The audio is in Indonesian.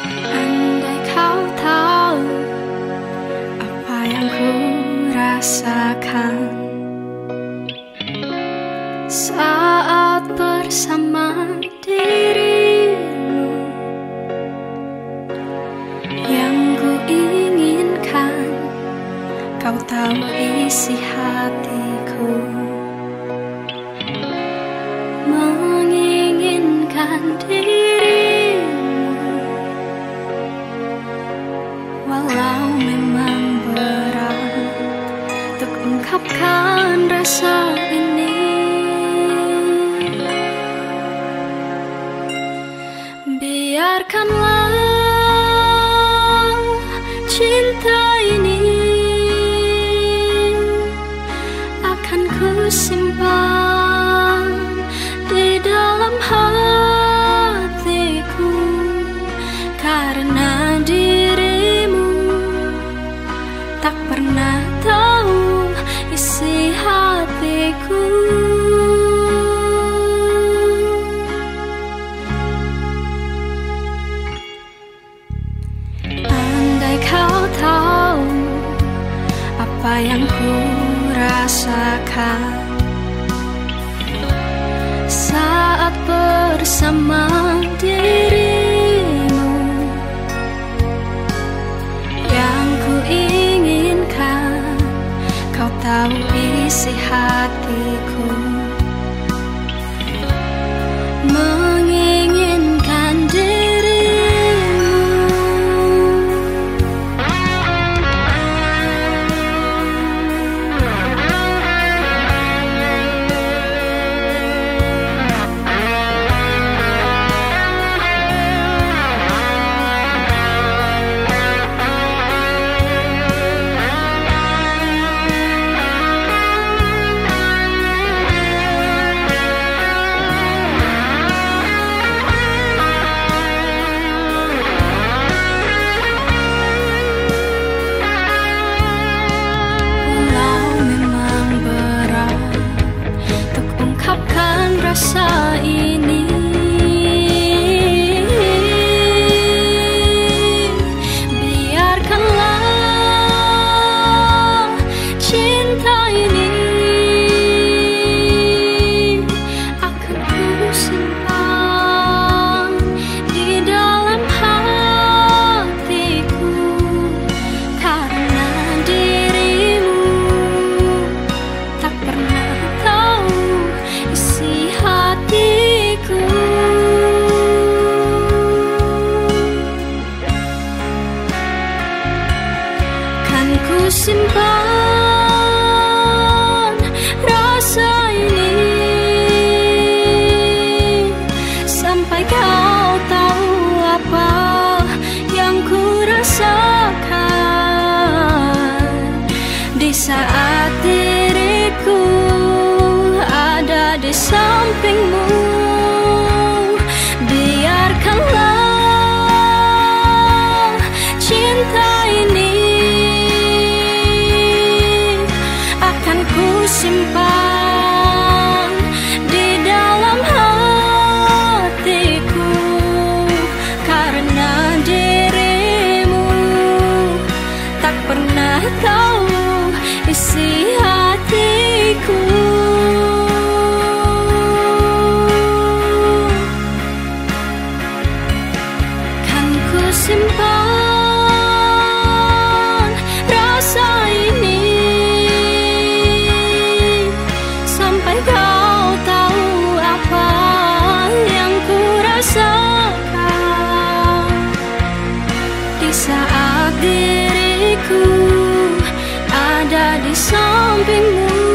Andai kau tahu apa yang ku rasakan saat bersama dirimu, yang ku inginkan kau tahu isi hatiku, menginginkan dirimu. Walau memang berat untuk ungkapkan rasa ini, biarkanlah cinta ini akan ku simpan di dalam hatiku, karena dirimu tak pernah tahu isi hatiku. Andai kau tahu apa yang ku rasakan saat bersama dirimu, yang ku inginkan kau tahu isi hatiku, menginginkan dirimu. Rasa ini, biarkanlah cinta ini akan ku simpan di dalam hatiku, karena dirimu tak pernah tahu isi hatiku. Kan ku simpan rasa ini sampai kau tahu apa yang ku rasakan di saat diriku ada di sampingmu. Biarkanlah cinta ini akan ku simpan di dalam hatiku, karena dirimu tak pernah tahu isi hatiku. Simpan rasa ini sampai kau tahu apa yang ku rasakan di saat diriku ada di sampingmu.